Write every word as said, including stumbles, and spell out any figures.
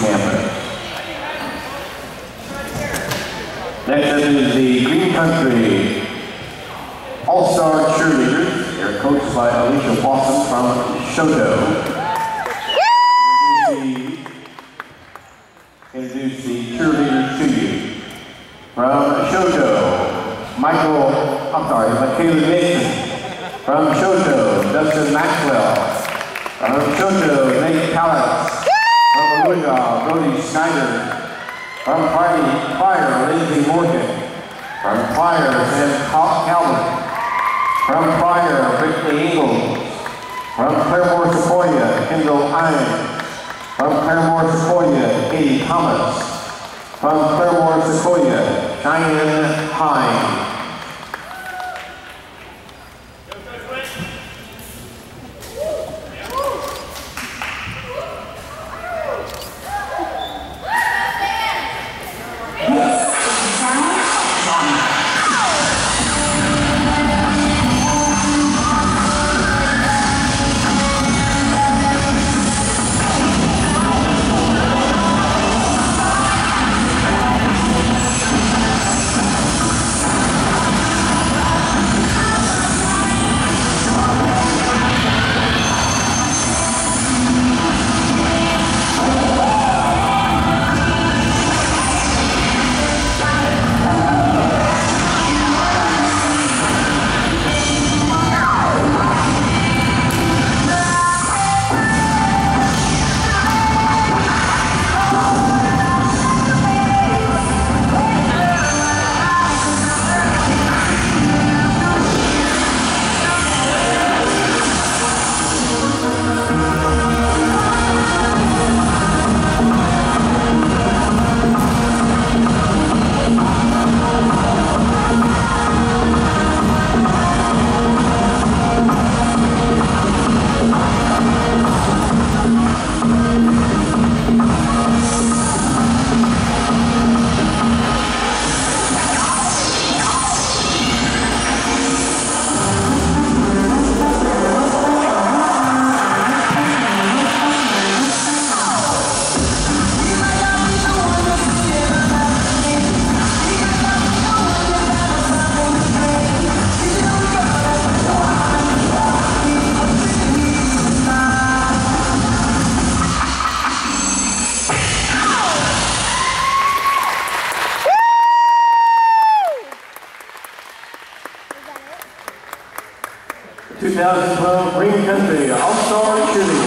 campus. Next up is the Green Country All-Star Cheerleaders. They're coached by Alicia Fossum from Shoto. Introduce the cheerleaders to you. From Shoto, Michael, I'm sorry, Michaela Mason. From Shoto, Dustin Maxwell. From Shoto, Nate Callis. From Aluga, Brody Schneider. From Party Fire, Lindsay Morgan. From Fire, Sam Calvin. From Fire, Rick Ingalls. From Claremore Sequoia, Kendall Hines. From Claremore Sequoia, Katie Thomas. From Claremore Sequoia, Cheyenne Hines. twenty twelve Green Country All-Star Cheerleaders.